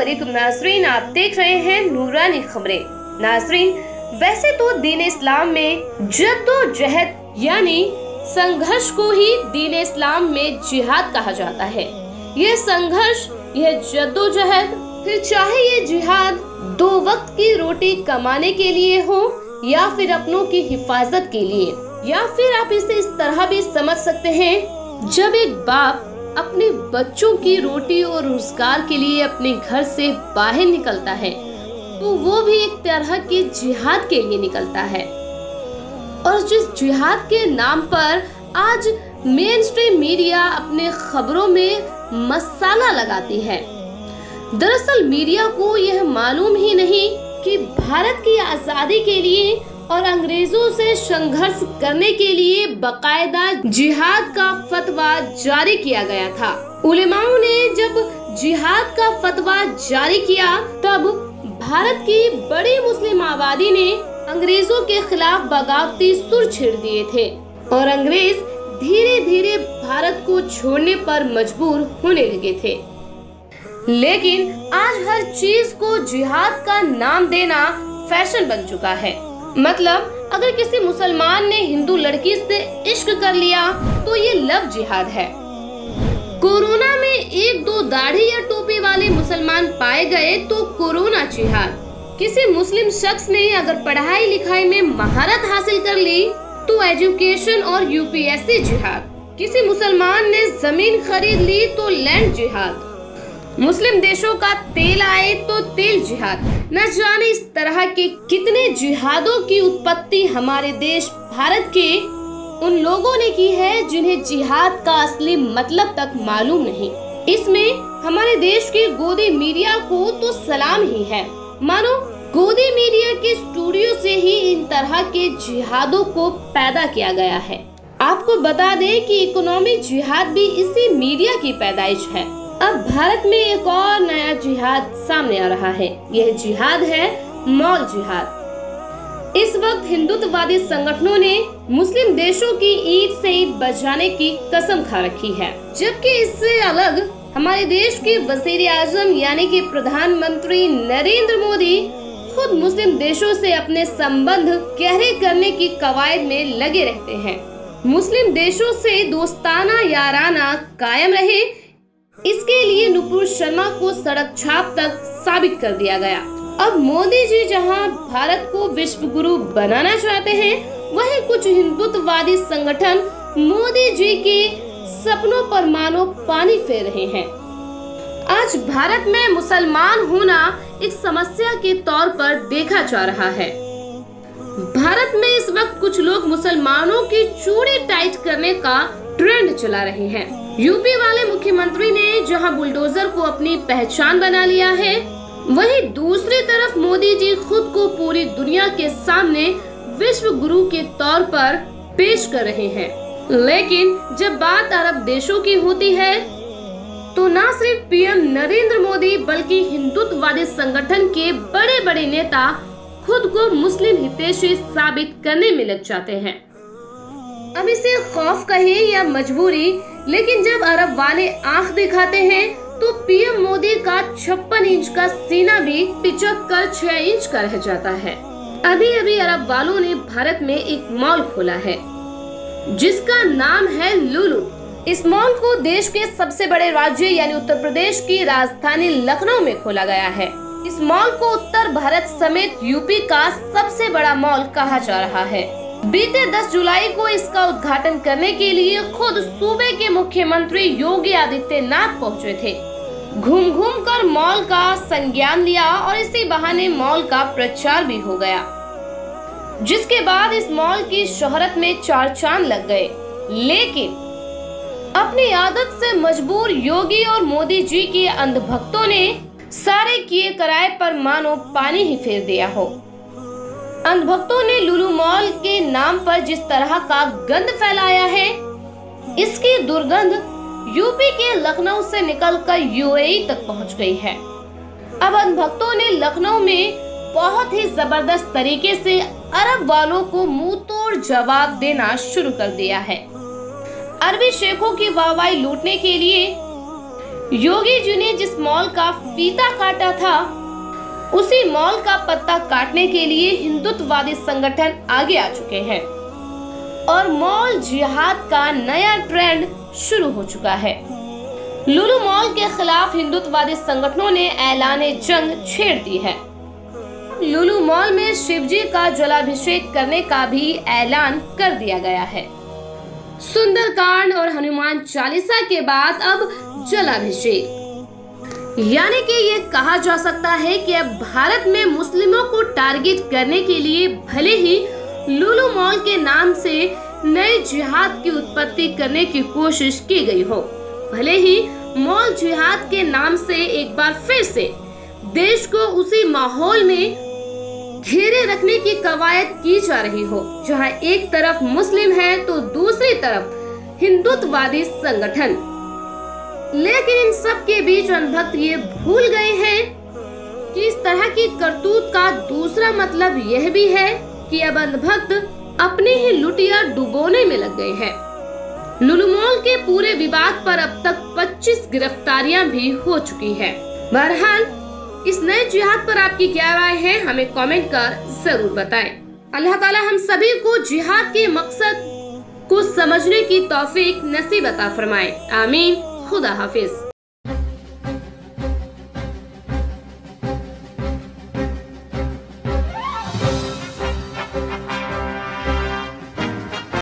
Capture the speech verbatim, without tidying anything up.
वालेकुम नाज़रीन, आप देख रहे हैं नूरानी खबरें। नाज़रीन, वैसे तो दीन इस्लाम में जद्दोजहद यानी संघर्ष को ही दीन इस्लाम में जिहाद कहा जाता है। यह संघर्ष, यह जद्दोजहद, फिर चाहे ये जिहाद दो वक्त की रोटी कमाने के लिए हो या फिर अपनों की हिफाजत के लिए, या फिर आप इसे इस तरह भी समझ सकते हैं, जब एक बाप अपने बच्चों की रोटी और रोजगार के लिए अपने घर से बाहर निकलता है तो वो भी एक तरह के जिहाद के लिए निकलता है। और जिस जिहाद के नाम पर आज मेन स्ट्रीम मीडिया अपने खबरों में मसाला लगाती है, दरअसल मीडिया को यह मालूम ही नहीं कि भारत की आजादी के लिए और अंग्रेजों से संघर्ष करने के लिए बकायदा जिहाद का फतवा जारी किया गया था। उलेमाओं ने जब जिहाद का फतवा जारी किया तब भारत की बड़ी मुस्लिम आबादी ने अंग्रेजों के खिलाफ बगावती सुर छेड़ दिए थे और अंग्रेज धीरे धीरे भारत को छोड़ने पर मजबूर होने लगे थे। लेकिन आज हर चीज को जिहाद का नाम देना फैशन बन चुका है। मतलब अगर किसी मुसलमान ने हिंदू लड़की से इश्क कर लिया तो ये लव जिहाद है। कोरोना में एक दो दाढ़ी या टोपी वाले मुसलमान पाए गए तो कोरोना जिहाद। किसी मुस्लिम शख्स ने अगर पढ़ाई लिखाई में महारत हासिल कर ली तो एजुकेशन और यूपीएससी जिहाद। किसी मुसलमान ने जमीन खरीद ली तो लैंड जिहाद। मुस्लिम देशों का तेल आए तो तेल जिहाद। न जाने इस तरह के कितने जिहादों की उत्पत्ति हमारे देश भारत के उन लोगों ने की है जिन्हें जिहाद का असली मतलब तक मालूम नहीं। इसमें हमारे देश की गोदी मीडिया को तो सलाम ही है। मानो गोदी मीडिया के स्टूडियो से ही इन तरह के जिहादों को पैदा किया गया है। आपको बता दें कि इकोनॉमी जिहाद भी इसी मीडिया की पैदाइश है। अब भारत में एक और नया जिहाद सामने आ रहा है। यह जिहाद है मॉल जिहाद। इस वक्त हिंदुत्ववादी संगठनों ने मुस्लिम देशों की ईद से ईद बचाने की कसम खा रखी है, जबकि इससे अलग हमारे देश के वजीर आजम यानी कि प्रधानमंत्री नरेंद्र मोदी खुद मुस्लिम देशों से अपने संबंध गहरे करने की कवायद में लगे रहते हैं। मुस्लिम देशों से दोस्ताना याराना कायम रहे, इसके लिए नुपुर शर्मा को सड़क छाप तक साबित कर दिया गया। अब मोदी जी जहां भारत को विश्व गुरु बनाना चाहते हैं, वहीं कुछ हिंदुत्ववादी संगठन मोदी जी के सपनों पर मानो पानी फेर रहे हैं। आज भारत में मुसलमान होना एक समस्या के तौर पर देखा जा रहा है। भारत में इस वक्त कुछ लोग मुसलमानों की चूड़ी टाइट करने का ट्रेंड चला रहे हैं। यूपी वाले मुख्यमंत्री ने जहां बुलडोजर को अपनी पहचान बना लिया है, वहीं दूसरी तरफ मोदी जी खुद को पूरी दुनिया के सामने विश्व गुरु के तौर पर पेश कर रहे हैं। लेकिन जब बात अरब देशों की होती है तो न सिर्फ पीएम नरेंद्र मोदी बल्कि हिंदुत्ववादी संगठन के बड़े बड़े नेता खुद को मुस्लिम हितैषी साबित करने में लग जाते हैं। अब इसे खौफ कहे या मजबूरी, लेकिन जब अरब वाले आंख दिखाते हैं तो पीएम मोदी का छप्पन इंच का सीना भी पिचक कर छह इंच का रह जाता है। अभी अभी अरब वालों ने भारत में एक मॉल खोला है जिसका नाम है लुलु। इस मॉल को देश के सबसे बड़े राज्य यानी उत्तर प्रदेश की राजधानी लखनऊ में खोला गया है। इस मॉल को उत्तर भारत समेत यूपी का सबसे बड़ा मॉल कहा जा रहा है। बीते दस जुलाई को इसका उद्घाटन करने के लिए खुद सूबे के मुख्यमंत्री योगी आदित्यनाथ पहुंचे थे। घूम घूम कर मॉल का संज्ञान लिया और इसी बहाने मॉल का प्रचार भी हो गया, जिसके बाद इस मॉल की शोहरत में चार चांद लग गए। लेकिन अपनी आदत से मजबूर योगी और मोदी जी के अंधभक्तों ने सारे किए कराए पर मानो पानी ही फेर दिया हो। अंधभक्तों ने लुलु मॉल के नाम पर जिस तरह का गंद फैलाया है, इसकी दुर्गंध यूपी के लखनऊ से निकलकर यूएई तक पहुंच गई है। अब अंधभक्तों ने लखनऊ में बहुत ही जबरदस्त तरीके से अरब वालों को मुंह तोड़ जवाब देना शुरू कर दिया है। अरबी शेखों की वाहवाही लूटने के लिए योगी जी ने जिस मॉल का फीता काटा था, उसी मॉल का पत्ता काटने के लिए हिंदुत्ववादी संगठन आगे आ चुके हैं और मॉल जिहाद का नया ट्रेंड शुरू हो चुका है। लुलु मॉल के खिलाफ हिंदुत्ववादी संगठनों ने ऐलाने जंग छेड़ दी है। लुलु मॉल में शिवजी का जलाभिषेक करने का भी ऐलान कर दिया गया है। सुंदरकांड और हनुमान चालीसा के बाद अब जलाभिषेक, यानी कि ये कहा जा सकता है कि अब भारत में मुस्लिमों को टारगेट करने के लिए भले ही लुलु मॉल के नाम से नए जिहाद की उत्पत्ति करने की कोशिश की गई हो, भले ही मॉल जिहाद के नाम से एक बार फिर से देश को उसी माहौल में घेरे रखने की कवायद की जा रही हो जहां एक तरफ मुस्लिम है तो दूसरी तरफ हिंदुत्ववादी संगठन। लेकिन इन सब के बीच अनभक्त ये भूल गए हैं कि इस तरह की करतूत का दूसरा मतलब यह भी है कि अब अनभक्त अपने ही लुटिया डुबोने में लग गए हैं। लुलु मॉल के पूरे विवाद पर अब तक पच्चीस गिरफ्तारियां भी हो चुकी हैं। बहरहाल इस नए जिहाद पर आपकी क्या राय है, हमें कमेंट कर जरूर बताएं। अल्लाह ताला हम सभी को जिहाद के मकसद को समझने की तौफीक नसीब अता फरमाए। आमीन। खुदा हाफिज।